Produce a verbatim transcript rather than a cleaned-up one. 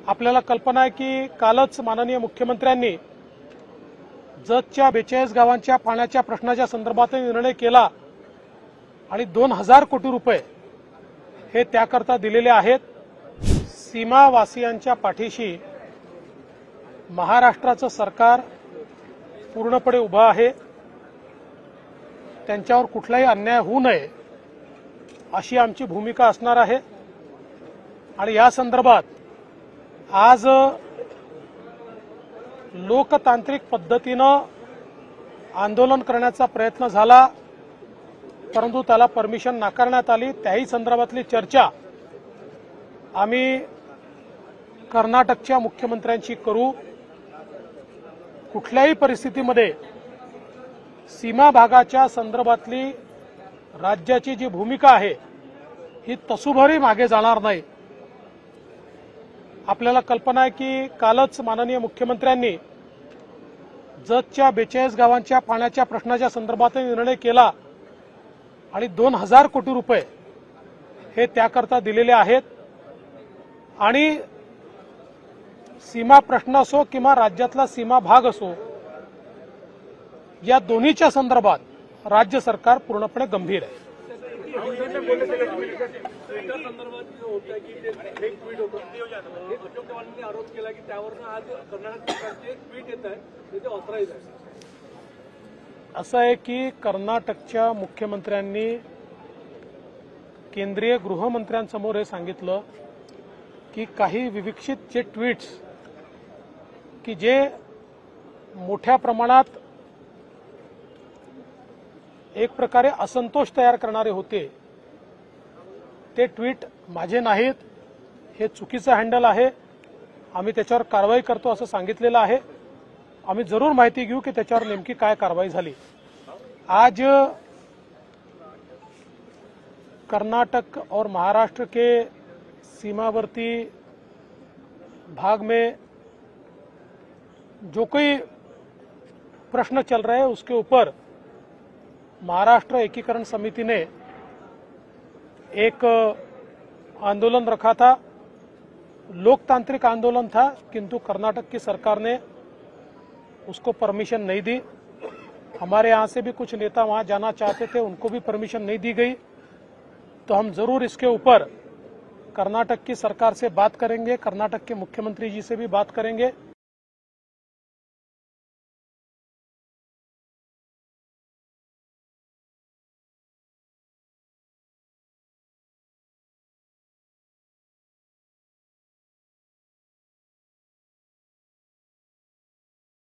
आपल्याला कल्पना आहे की कालच माननीय मुख्यमंत्र्यांनी जतच्या बेचाळीस गावांच्या पाण्याच्या प्रश्नाच्या संदर्भात निर्णय केला आणि दोन हजार कोटी रुपये हे त्याकरता दिलेले आहेत। सीमावासियांच्या पाठीशी महाराष्ट्राचं सरकार पूर्णपणे उभं आहे। त्यांच्यावर कुठलाही अन्याय होऊ नये अशी आमची भूमिका असणार आहे आणि या संदर्भात आज लोकतांत्रिक पद्धतीनं आंदोलन करण्याचा प्रयत्न झाला, परंतु त्याला परमिशन नाकारण्यात आली। त्याही संदर्भातली चर्चा आम्ही कर्नाटकच्या मुख्यमंत्र्यांशी करू। कुठल्याही परिस्थितीमध्ये सीमा भागाच्या संदर्भातली राज्याची जी भूमिका आहे ही तसूभरही मागे जाणार नाही। आपल्याला कल्पना आहे की कालच माननीय मुख्यमंत्र्यांनी जतच्या बेचाळीस गावांच्या पाण्याच्या प्रश्नाच्या संदर्भात निर्णय केला आणि दोन हजार कोटी रुपये हे त्याकरता दिलेले आहेत आणि सीमा प्रश्न असो किंवा राज्यातला सीमा भाग असो, या दोन्हीच्या संदर्भात राज्य सरकार पूर्णपणे गंभीर आहे। असं आहे की कर्नाटकच्या मुख्यमंत्र्यांनी केंद्रीय गृहमंत्र्यांसमोर हे सांगितलं की काही विवक्षित जे ट्विट्स की जे मोठ्या प्रमाणात एक प्रकारे असंतोष तयार करणारे होते, ते ट्विट माझे नाहीत, हे चुकीचं हँडल आहे, आम्ही त्याच्यावर कारवाई करतो असं सांगितलेलं आहे। आम्ही जरूर माहिती घेऊ की त्याच्यावर नेमकी काय कारवाई झाली। आज कर्नाटक और महाराष्ट्र के सीमावर्ती भाग में जो कोई प्रश्न चल रहे हैं उसके ऊपर महाराष्ट्र एकीकरण समिति ने एक आंदोलन रखा था। लोकतांत्रिक आंदोलन था, किंतु कर्नाटक की सरकार ने उसको परमिशन नहीं दी। हमारे यहाँ से भी कुछ नेता वहां जाना चाहते थे, उनको भी परमिशन नहीं दी गई। तो हम जरूर इसके ऊपर कर्नाटक की सरकार से बात करेंगे, कर्नाटक के मुख्यमंत्री जी से भी बात करेंगे